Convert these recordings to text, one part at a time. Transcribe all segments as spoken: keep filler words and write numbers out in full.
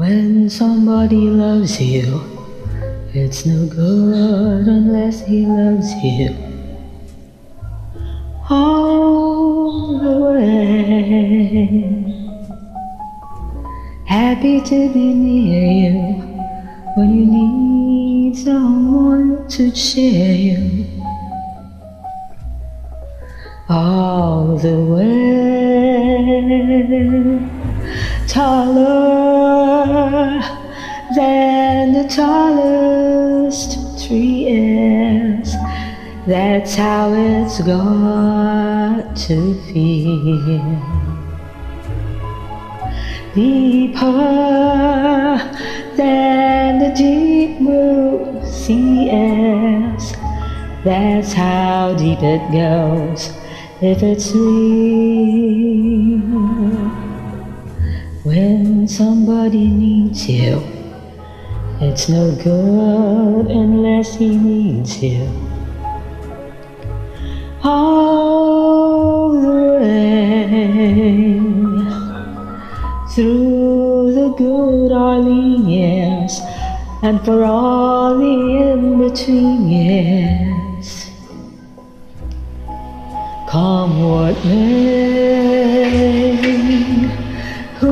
When somebody loves you, it's no good unless he loves you all the way. Happy to be near you when you need someone to cheer you all the way. Taller than the tallest tree is, that's how it's got to feel. Deeper than the deep blue sea is, that's how deep it goes if it's real. When somebody needs you, it's no good unless he needs you all the way. Through the good or lean years, and for all the in-between years, come what may. Who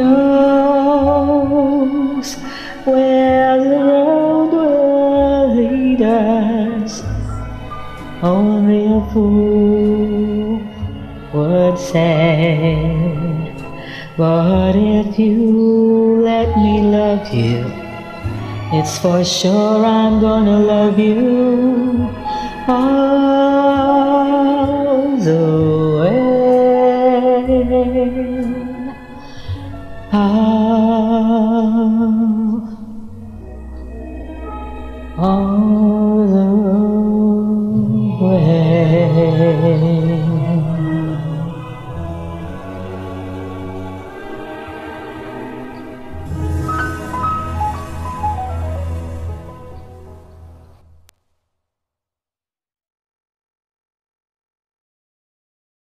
knows where the road will lead us? Only a fool would say. But if you let me love you, it's for sure I'm gonna love you all the way. All, all the way.